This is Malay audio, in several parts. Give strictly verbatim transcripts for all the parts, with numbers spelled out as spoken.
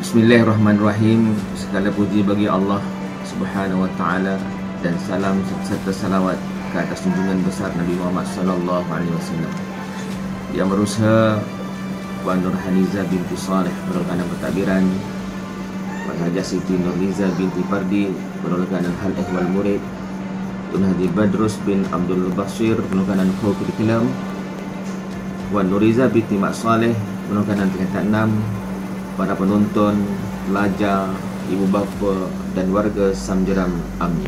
Bismillahirrahmanirrahim. Segala puji bagi Allah Subhanahu wa taala dan salam serta salawat ke atas junjungan besar Nabi Muhammad sallallahu alaihi wasallam. Yang berusaha Puan Nur Haniza binti Saleh merupakan pentadbiran, Puan Hajah Siti Nurliza binti Pardi merupakan hal ehwal murid, Tun Haji Badrus bin Abdul Basir merupakan curriculum, Puan Nuriza binti Mak Saleh merupakan tingkatan enam. Para penonton, pelajar, ibu bapa dan warga Samjeram, amin.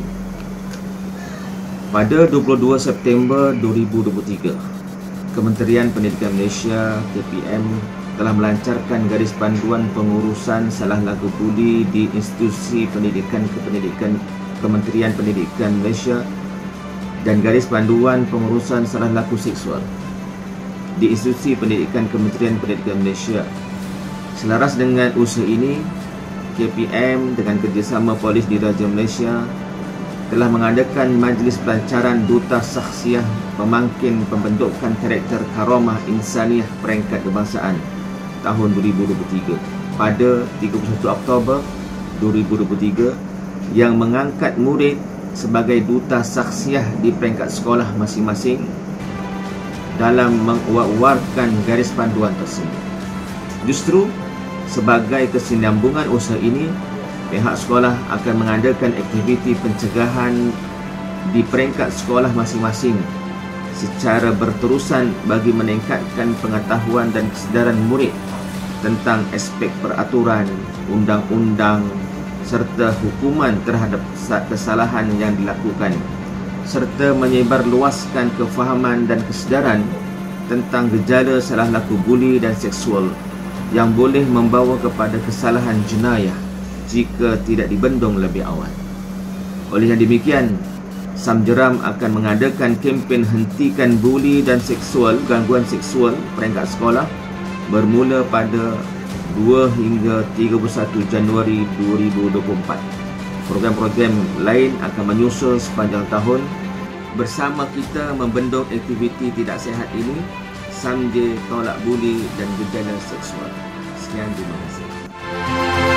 Pada dua puluh dua September dua ribu dua puluh tiga, Kementerian Pendidikan Malaysia K P M telah melancarkan garis panduan pengurusan salah laku buli di institusi pendidikan kependidikan Kementerian Pendidikan Malaysia dan garis panduan pengurusan salah laku seksual di institusi pendidikan Kementerian Pendidikan Malaysia. Selaras dengan usaha ini, K P M dengan kerjasama Polis Diraja Malaysia telah mengadakan majlis pelancaran Duta Saksiah Pemangkin Pembentukan Karakter Karamah Insaniah Peringkat Kebangsaan tahun dua ribu dua puluh tiga pada tiga puluh satu Oktober dua ribu dua puluh tiga yang mengangkat murid sebagai Duta Saksiah di peringkat sekolah masing-masing dalam menguat-uatkan garis panduan tersebut. Justru sebagai kesinambungan usaha ini, pihak sekolah akan mengadakan aktiviti pencegahan di peringkat sekolah masing-masing secara berterusan bagi meningkatkan pengetahuan dan kesedaran murid tentang aspek peraturan, undang-undang serta hukuman terhadap kesalahan yang dilakukan, serta menyebarluaskan kefahaman dan kesedaran tentang gejala salah laku buli dan seksual yang boleh membawa kepada kesalahan jenayah jika tidak dibendung lebih awal. Oleh yang demikian, Samjeram akan mengadakan kempen hentikan buli dan seksual, gangguan seksual peringkat sekolah bermula pada dua hingga tiga puluh satu Januari dua ribu dua puluh empat. Program-program lain akan menyusul sepanjang tahun. Bersama kita membendung aktiviti tidak sihat ini, Samje Tolak Buli dan Gejala Seksual. Sekian, terima kasih.